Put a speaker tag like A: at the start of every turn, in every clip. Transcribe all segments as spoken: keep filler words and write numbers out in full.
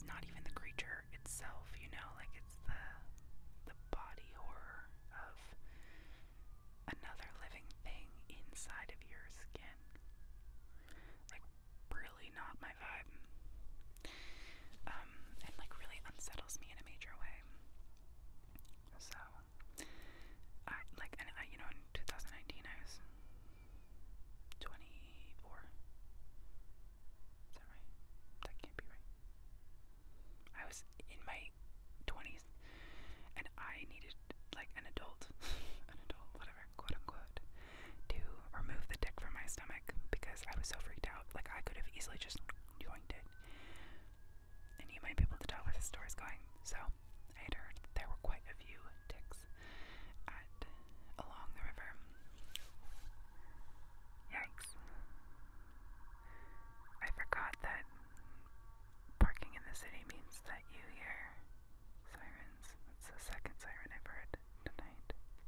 A: not even the creature itself, you know, like it's the the body horror of another living thing inside of your skin. Like, really not my vibe. Um, and like really unsettles me in a major way. So, I like, and I, you know, in two thousand nineteen I was twenty-four. Is that right? That can't be right. I was in my twenties, and I needed like an adult, an adult, whatever, quote unquote, to remove the dick from my stomach because I was so freaked out. Like, I could have easily just joined it. And you might be able to tell where this story is going. So, I had heard there were quite a few ticks at along the river. Yikes. I forgot that parking in the city means that you hear sirens. That's the second siren I've heard tonight.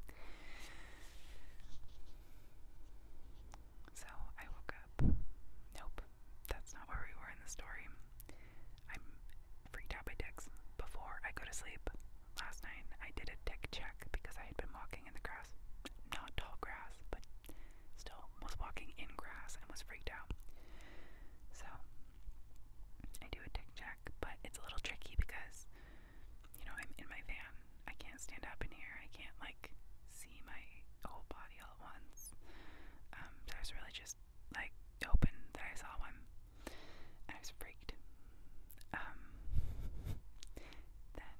A: So I woke up. Nope, that's not where we were in the story. I'm freaked out by ticks. Before I go to sleep last night, I did a tick check because I had been walking in the grass. Not tall grass, but still was walking in grass and was freaked out. So I do a tick check, but it's a little tricky because, you know, I'm in my van. I can't stand up in here. I can't like see my whole body all at once. Um, so I was really just like hoping that I saw one, and I was freaked. Um, then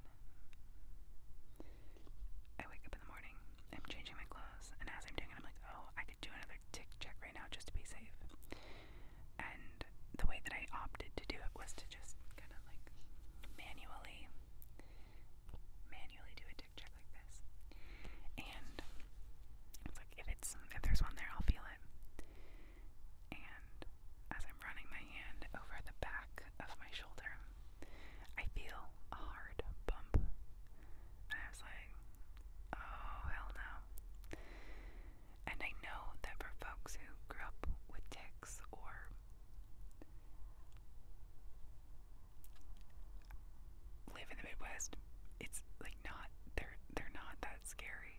A: I wake up in the morning. I'm changing my clothes, and as I'm doing it, I'm like, oh, I could do another tick check right now just to be safe. And the way that I opted to do it was to just kind of like manually, manually do a tick check like this. And it's like, if it's if there's one there, I'll feel it. And as I'm running my hand over the back of my shoulder, I feel a hard bump. And I was like, oh, hell no. And I know that for folks who grew up with ticks or live in the Midwest, it's like not, they're, they're not that scary.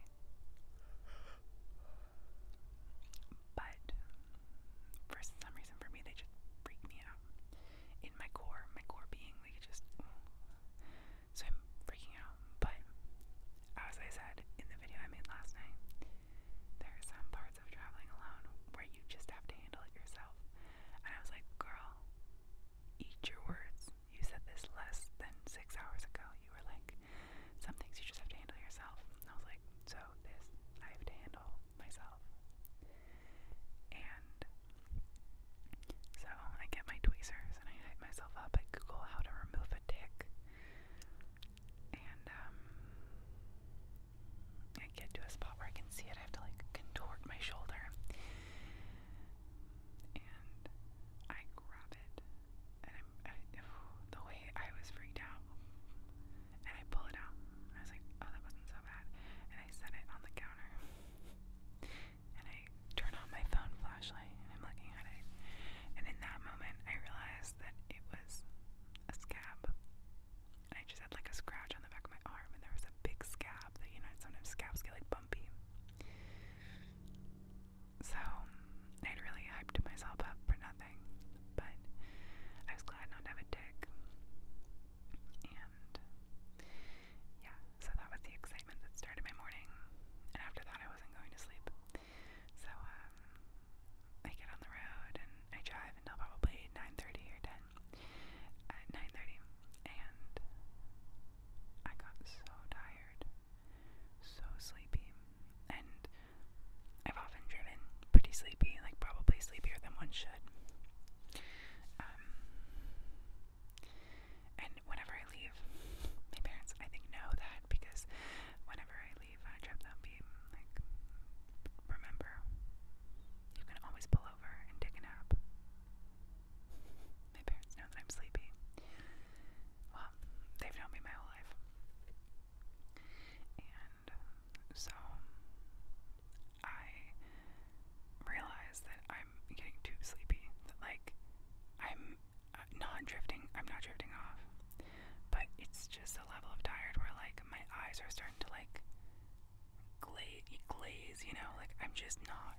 A: But for some reason, for me, they just freak me out. In my core, my core being like just, so I'm freaking out. But as I said in the video I made last night, there are some parts of traveling alone where you just have to handle it yourself. And I was like, girl, eat your words. You said this less than six hours ago. You were like, some things you just have to handle yourself. And I was like, so this I have to handle myself. And so I get my tweezers and I hype myself up. I Google how to remove a tick. And um, I get to a spot where I can see it. I have to like contort my shoulder. And I grab it. And I'm, I, the way I was freaked out. And I pull it out. I was like, oh, that wasn't so bad. And I set it on the counter. And I turn on my phone flashlight and I'm looking at it. And in that moment, I realized that it was a scab. And I just had like a scratch on the back of my arm, and there was a big scab that, you know, sometimes scabs get like bumpy. So I'd really hyped myself up for nothing, but I was glad not to have a tick. And yeah, so that was the excitement that started my morning. And after that, I wasn't going to sleep. So um, I get on the road and I drive until probably nine thirty or ten. At nine thirty, and I got so tired, so sleepy, and I've often driven pretty sleepy, like probably sleepier than one should. Um, and whenever I leave, my parents, I think, know that, because whenever I leave on a trip, they'll be like, remember, you can always pull over and take a nap. My parents know that I'm sleepy. Well, they've known me my whole life. And so I realize that I'm getting too sleepy, that like I'm not drifting, I'm not drifting off. but it's just a level of tired where like my eyes are starting to like glaze, glaze, you know, like I'm just not,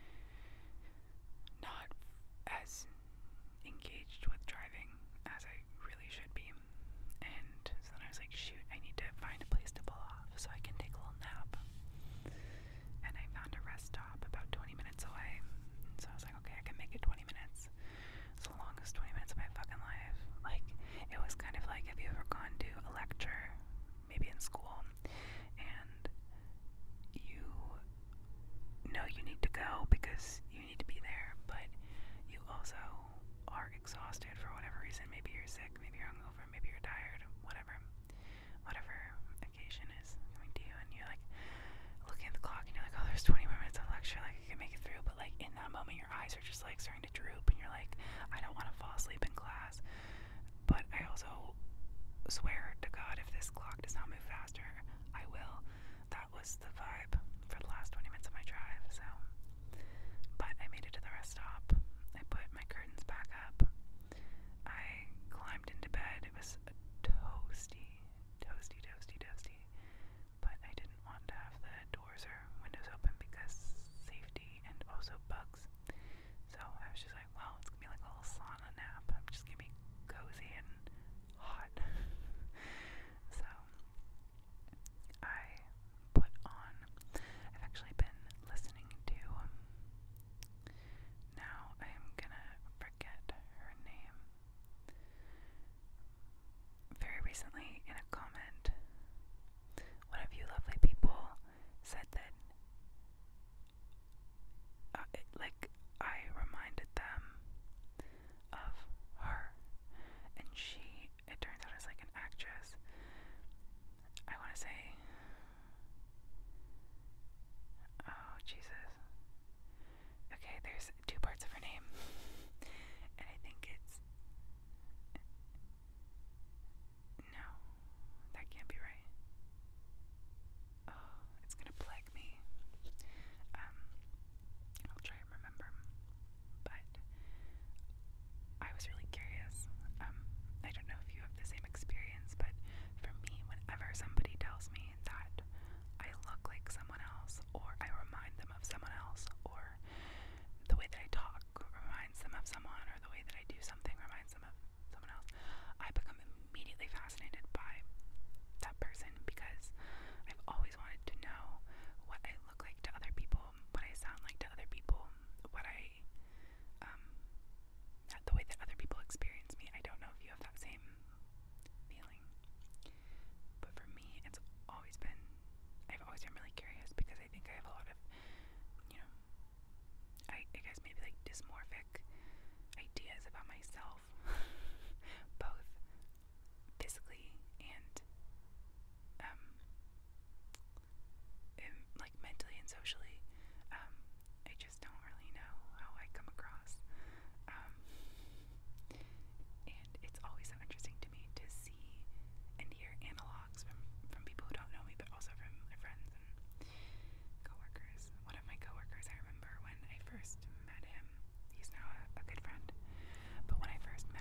A: not as engaged with driving as I really should be. And so then I was like, shoot, I need to find a place to pull off so I can take a little nap. And I found a rest stop about twenty minutes away. So I was like, okay, I can make it twenty minutes. It's the longest twenty minutes of my fucking life. Like, it was kind of like, have you ever gone to a lecture, maybe in school, and you know you need to go because you need to be there, but you also are exhausted for whatever reason. Maybe you're sick, maybe you're hungover, maybe you're tired, whatever. Whatever occasion is coming to you, and you're like looking at the clock and you're like, oh, there's twenty more minutes of lecture, like I can make it through, but like in that moment your eyes are just like starting to droop and you're like, I don't want to fall asleep in class. But I also swear to God, if this clock does not move faster, I will. That was the vibe for the last twenty minutes of my drive. So, but I made it to the rest stop. I put my curtains back up. I climbed into bed. It was a toasty, toasty, toasty, toasty. But I didn't want to have the doors or windows open because safety and also bugs. So I was just like, well, it's gonna be like a little sauna nap. I'm just gonna be cozy and hot. So I put on, I've actually been listening to, um, now I am gonna forget her name. Very recently in a comment, one of you lovely people said that uh, it, like I reminded them of her, and she, it turns out, is like an actress. I want to say, oh Jesus, okay, there's two parts of her name, and I think it's, no, that can't be right. Oh, it's gonna plague me. Um, I'll try and remember. But I was really curious. Um, I don't know if you have the same experience, but for me, whenever somebody tells me that I look like someone else, or I remind them of someone else, or the way that I talk reminds them of someone, or the way that I do something reminds them of someone else, I become immediately fascinated by that person because I've always wanted to know what I look like to other people, what I sound like to other people, what I, um, the way that other people experience me. I don't know if you have that same feeling, but for me, it's always been, I've always been really curious because I think I have a lot of, you know, I, I guess maybe like dysmorphic ideas about myself, both physically and, um, in, like mentally and socially. Um, I just don't really know how I come across. Um, and it's always so interesting to me to see and hear analogs from, from people who don't know me, but also from my friends and coworkers. One of my coworkers, I remember when I first met him, he's now a, a good friend, but when I first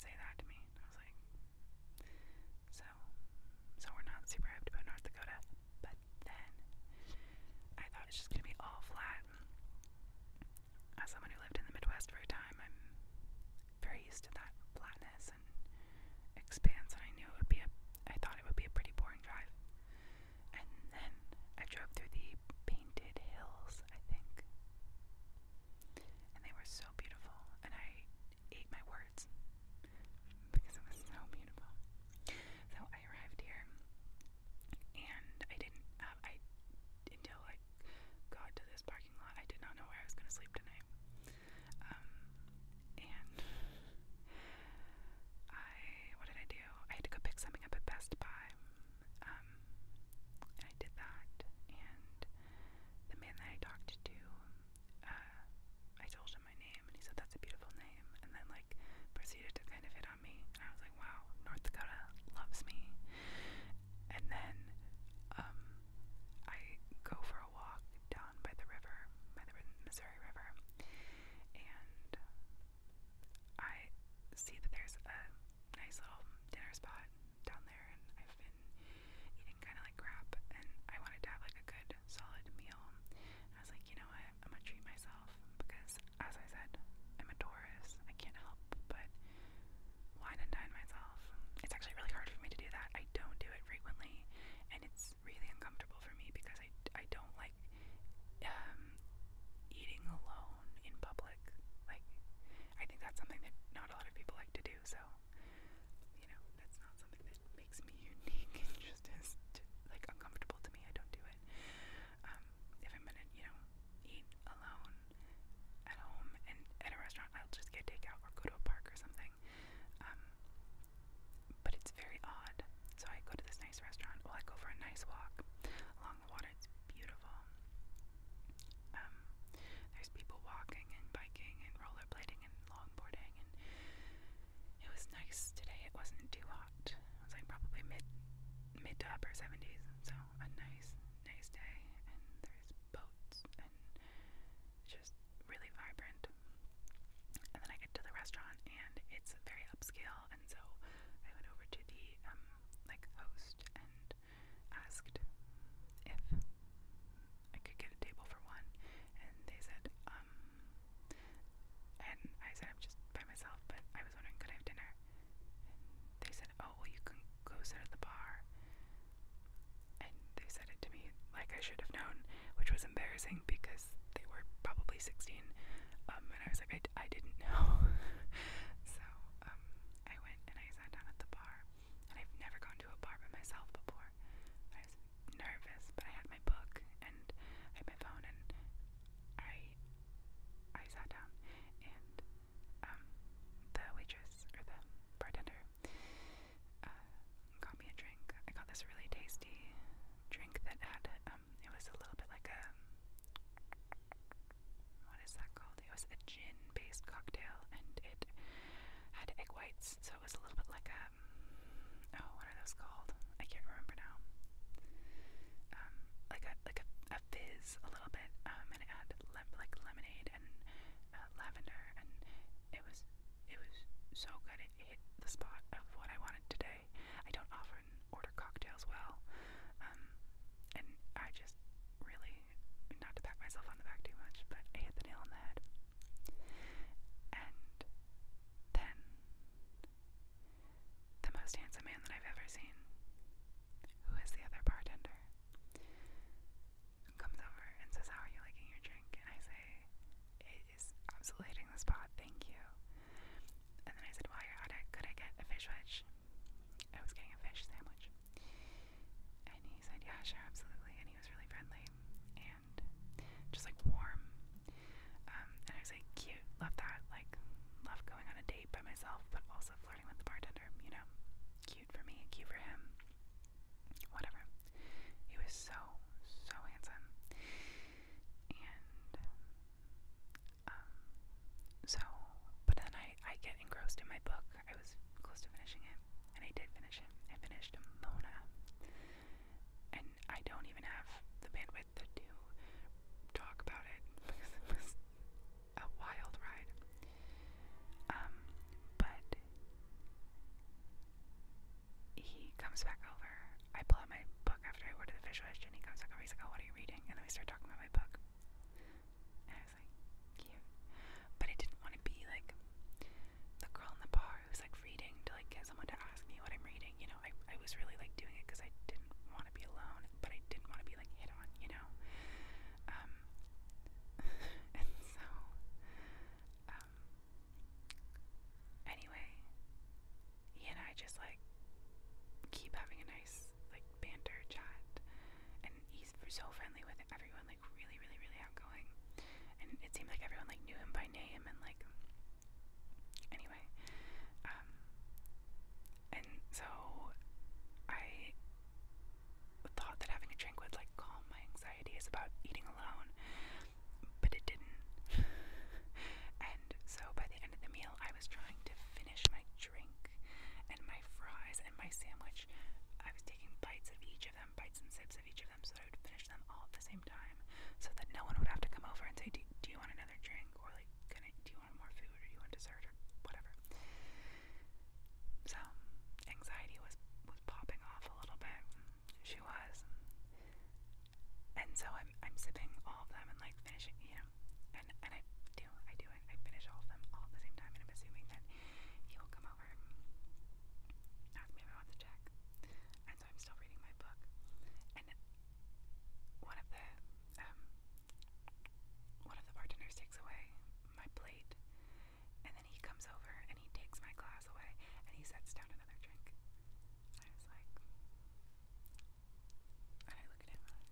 A: say that to me. I was like, so, so we're not super hyped about North Dakota. But then I thought it's just gonna be all flat. As someone who lived in the Midwest for a time, I'm very used to that flatness and expanse, and I knew it would be a, I thought it would be a pretty boring drive. And then I drove through the Painted Hills, I think, and they were so beautiful, and I ate my words because it was so beautiful. So I arrived here, and I didn't have, I, until I got to this parking lot, I did not know where I was going to sleep tonight. Um, and I, what did I do? I had to go pick something up at Best Buy, um, and I did that, and the man that I talked to, uh, I told him my name, and he said, that's a beautiful name, and then, like, proceeded to kind of hit on me, and I was like, wow, North Dakota loves me. And then, um, I go for a walk down by the river, by the Missouri River, and I see that there's a nice little dinner spot down there, and I've been eating kind of like crap, and I wanted to have like a good solid meal. And I was like, you know what, I'm gonna treat myself, because as I said, I'm a Taurus. I can't help but wine and dine myself. It's actually really hard for me to do that. I don't do it frequently, and it's really uncomfortable for me because I, I don't like um, eating alone in public. Like, I think that's something that not a lot of people like to do, so, you know, that's not something that makes me unique. It just is, to, like, uncomfortable to me. I don't do it. Um, if I'm gonna, you know, eat alone at home and at a restaurant, I'll just get takeout or go to a park or something. Um, but it's very odd. So I go to this nice restaurant, well, I go for a nice walk along the water. It's beautiful. Um, there's people walking and biking and rollerblading and longboarding, and it was nice today. It wasn't too hot. It was like probably mid mid to upper seventies, so a nice, nice day, and there's boats and just really vibrant. And then I get to the restaurant, and it's very upscale, and so I went over to the um like host and asked if I could get a table for one, and they said, um, and I said, I'm just by myself, but I was wondering, could I have dinner? And they said, oh, well, you can go sit at the bar. And they said it to me like I should have known, which was embarrassing because they were probably sixteen, um, and I was like, I, I didn't know. So, um, comes back over. I pull out my book after I order the fish wedge, and he comes back over. He's like, "Oh, what are you reading?" And then we start talking about my book. And I was like, cute. But I didn't want to be like the girl in the bar who's like reading to like get someone to ask me what I'm reading. You know, I, I was really like doing it because I didn't want to be alone, but I didn't want to be like hit on, you know? Um, and so, um, anyway, he and I just like keep having a nice like banter chat, and he's so friendly with everyone, like really, really, really outgoing. And it seemed like everyone like knew him by name, and like anyway, um, and so I thought that having a drink would like calm my anxieties about eating alone, but it didn't. And so by the end of the meal, I was trying to finish my drink and my fries and my sandwich. I was taking bites of each of them, bites and sips of each of them, so I would finish them all at the same time, so that no one would have to come over and say, do, do you want another drink, or like, can I, do you want more food, or do you want dessert, or whatever. So anxiety was was popping off a little bit. She was, and so I'm I'm sipping all of them and like finishing, you know, and and I do I do it. I finish all of them all at the same time, and I'm assuming that he will come over and ask me if I want to check. And so I'm still reading my book, and one of the um one of the bartenders takes away my plate, and then he comes over and he takes my glass away and he sets down another drink. I was like, and I look at him and,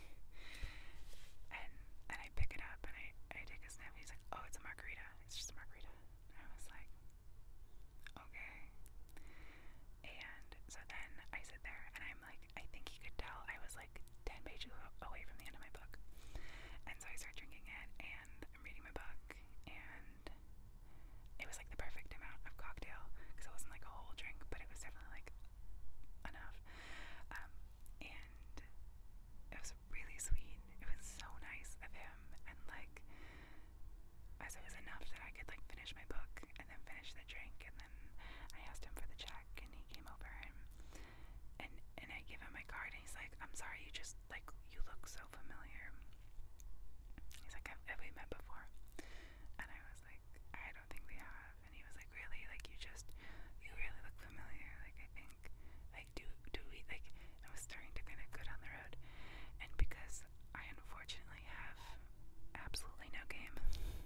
A: and and I pick it up and I, I take a sniff, and he's like, oh, it's a margarita. It's just a margarita. And I was like, okay. And so then I sit there and I'm like, I think he could tell I was like ten pages away from the end of my book. And so I start drinking it, and I'm reading my book, and it was like the perfect amount of cocktail, because it wasn't like a whole drink, but it was definitely like enough. Um, and it was really sweet. It was so nice of him, and like, as it was enough that I could like finish my book and then finish the drink, and then I asked him for the check, and he came over and and and I gave him my card, and he's like, I'm sorry, you just like you look so familiar. He's like, have, have we met before? And I was like, I don't think we have. And he was like, really? Like, you just, you really look familiar. Like, I think, like, do, do we, like, I was starting to kind of go down the road. And because I unfortunately have absolutely no game,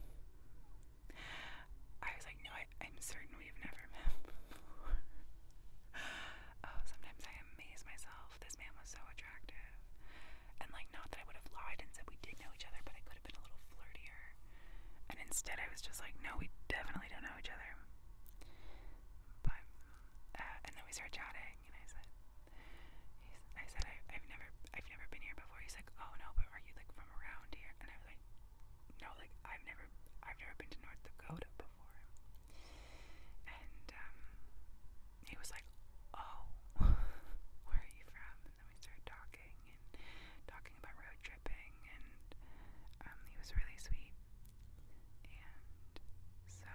A: I was like, no, I, I'm certain we've never met before. Oh, sometimes I amaze myself. This man was so attractive. And, like, not that I would have lied and said we did know each other, but I could have been a little flirtier. And instead I was just like, no, we definitely don't know each other. But, uh, and then we started chatting, and I said, he's, I said, I, I've never, I've never been here before. He's like, oh no, but are you like from around here? And I was like, no, like I've never, I've never been to North Dakota before. And, um, he was like, oh, where are you from? And then we started talking, and talking about road tripping, and, um, he was really sweet. And so,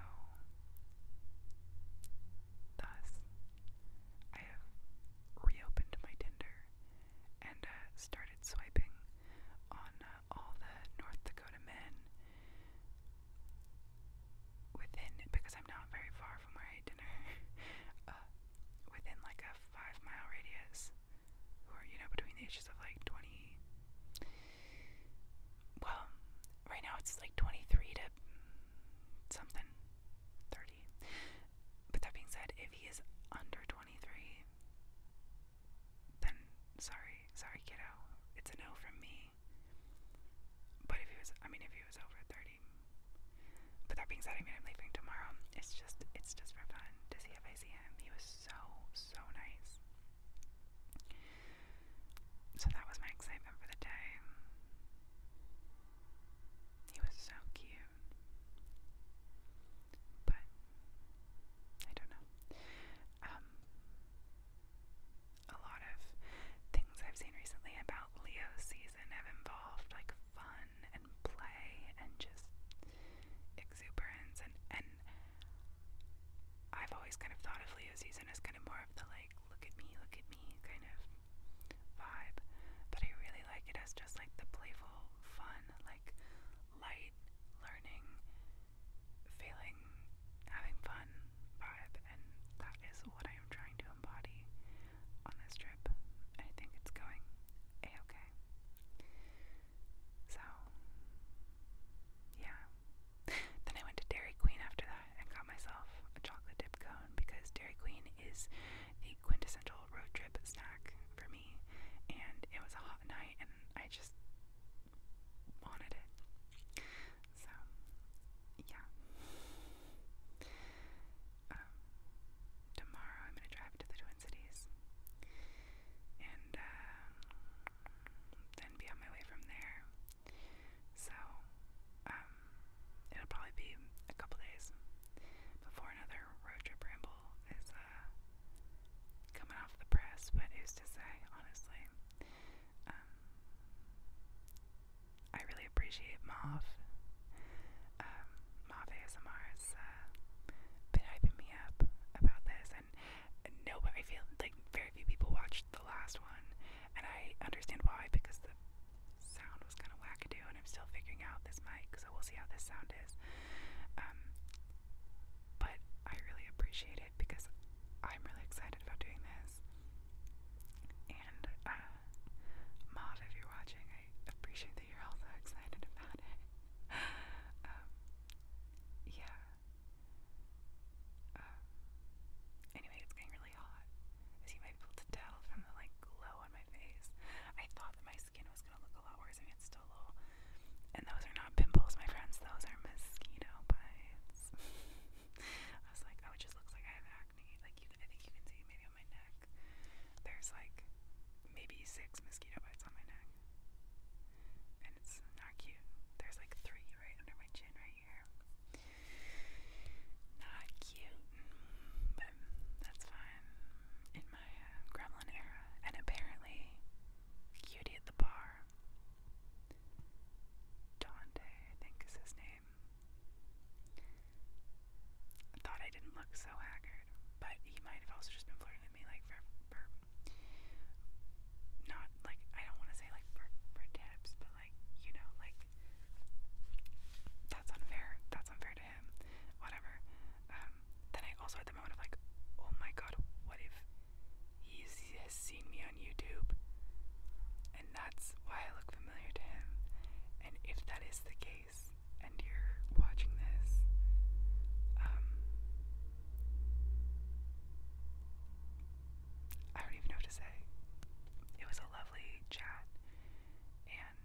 A: thus, I have reopened my Tinder and uh, started swiping on uh, all the North Dakota men within, because I'm not very far from where I had dinner, uh, within like a five mile radius, who are, you know, between the ages of like twenty, well, right now it's like twenty-three to something, thirty. But that being said, if he is under twenty-three, then sorry, sorry kiddo, it's a no from me. But if he was, I mean, if he was over thirty, but that being said, I mean, I'm leaving tomorrow. It's just, it's just for fun to see if I see him. He was so, so nice. So that was my excitement for the day. He was so cute. But I don't know. Um, a lot of things I've seen recently about Leo season have involved like fun and play and just exuberance, and, and we'll see how this sound is. Um, but I really appreciate it because I'm really excited about doing this. And, uh, Mauve, if you're watching, I appreciate that you're also excited about it. um, yeah. Um, anyway, it's getting really hot, as you might be able to tell from the, like, glow on my face. I thought that my skin was gonna look a lot worse. I mean, it's still a little. And those are not pimples, my friends. Those are mosquito bites. I was like, oh, it just looks like I have acne. Like, you, I think you can see maybe on my neck. There's like maybe six mosquito bites on my neck, and it's not cute. There's like three right under my chin right here. Not cute, but that's fine. In my uh, gremlin era, and apparently, Cutie at the bar. Dante, I think is his name. I thought I didn't look so haggard, but he might have also just been flirting with me, like for, for not like I don't want to say like for for tips, but like you know, like that's unfair. That's unfair to him. Whatever. Um, then I also had the moment of like, oh my god, what if he's, he has seen me on YouTube, and that's why I look familiar to him. And if that is the case, and you're watching this, um, I don't even know what to say. It was a lovely chat, and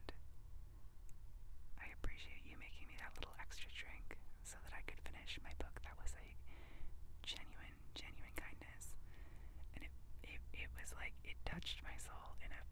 A: I appreciate you making me that little extra drink so that I could finish my book. That was a genuine, genuine kindness, and it, it, it was like, it touched my soul in a